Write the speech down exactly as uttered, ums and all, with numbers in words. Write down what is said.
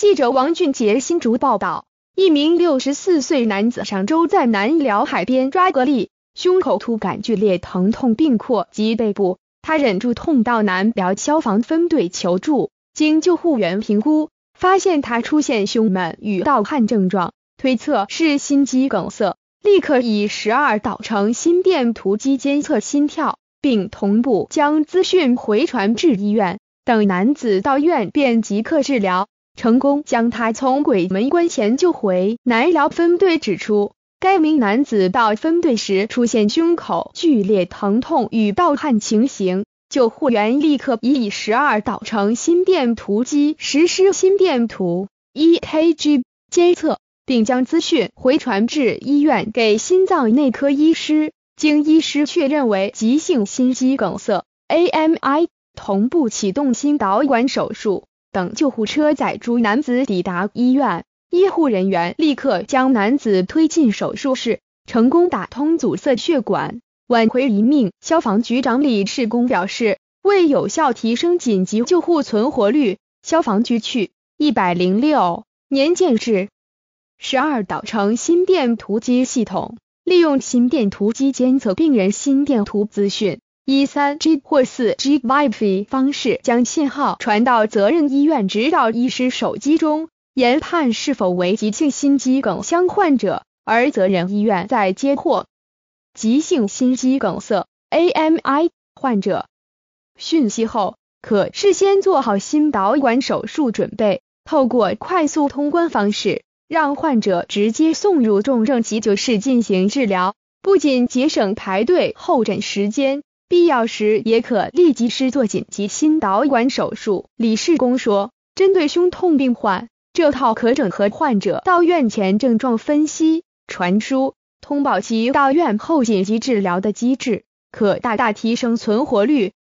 记者王俊杰新竹报道，一名六十四岁男子上周在南寮海边抓蛤蜊，胸口突感剧烈疼痛并扩及背部，他忍住痛到南寮消防分队求助，经救护员评估，发现他出现胸闷与盗汗症状，推测是心肌梗塞，立刻以十二导程心电图机监测心跳，并同步将资讯回传至医院。等男子到院便即刻治疗，成功将他从鬼门关前救回。南寮分队指出，该名男子到分队时出现胸口剧烈疼痛与盗汗情形，救护员立刻以十二导程心电图机实施心电图 E K G 监测，并将资讯回传至医院给心脏内科医师，经医师确认为急性心肌梗塞 A M I， 同步启动心导管手术。等救护车载住男子抵达医院，医护人员立刻将男子推进手术室，成功打通阻塞血管，挽回一命。消防局长李世功表示，为有效提升紧急救护存活率，消防局去一百零六年建制十二导程心电图机系统，利用心电图机监测病人心电图资讯，以 三 G 或 四 G Wi-Fi 方式将信号传到责任医院指导医师手机中，研判是否为急性心肌梗塞患者，而责任医院再接获急性心肌梗塞 A M I 患者讯息后，可事先做好心导管手术准备，透过快速通关方式，让患者直接送入重症急救室进行治疗，不仅节省排队候诊时间，必要时也可立即施做紧急心导管手术。李世功说，针对胸痛病患，这套可整合患者到院前症状分析、传输、通报及到院后紧急治疗的机制，可大大提升存活率，